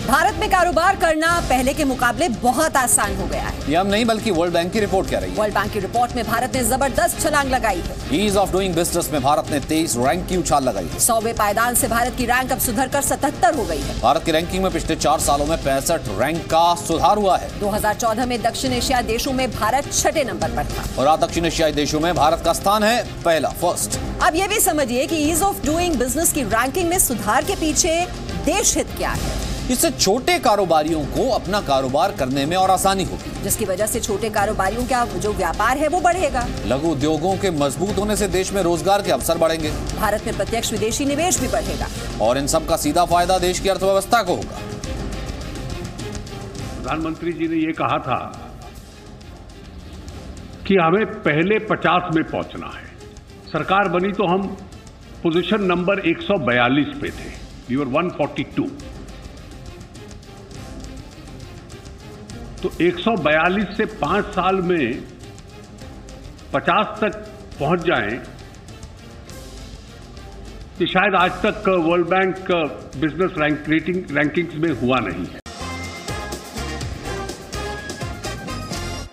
भारत में कारोबार करना पहले के मुकाबले बहुत आसान हो गया है। ये हम नहीं बल्कि वर्ल्ड बैंक की रिपोर्ट कह रही है। वर्ल्ड बैंक की रिपोर्ट में भारत ने जबरदस्त छलांग लगाई है। ईज ऑफ डूइंग बिजनेस में भारत ने 23 रैंक की उछाल लगाई है। 100वें पायदान से भारत की रैंक अब सुधरकर 77 हो गई है। भारत की रैंकिंग में पिछले 4 सालों में 65 रैंक का सुधार हुआ है। 2014 में दक्षिण एशियाई देशों में भारत 6ठे नंबर पर था और आज दक्षिण एशियाई देशों में भारत का स्थान है पहला, फर्स्ट। अब ये भी समझिए कि ईज ऑफ डूइंग बिजनेस की रैंकिंग में सुधार के पीछे देश हित क्या है। इससे छोटे कारोबारियों को अपना कारोबार करने में और आसानी होगी, जिसकी वजह से छोटे कारोबारियों का जो व्यापार है वो बढ़ेगा। लघु उद्योगों के मजबूत होने से देश में रोजगार के अवसर बढ़ेंगे। भारत में प्रत्यक्ष विदेशी निवेश भी बढ़ेगा और इन सब का सीधा फायदा देश की अर्थव्यवस्था को होगा। प्रधानमंत्री जी ने ये कहा था कि हमें पहले 50 में पहुंचना है। सरकार बनी तो हम पोजीशन नंबर 142 पे थे। We were 142। तो 142 से 5 साल में 50 तक पहुंच जाएं, कि शायद आज तक वर्ल्ड बैंक बिजनेस रैंकिंग्स में हुआ नहीं है।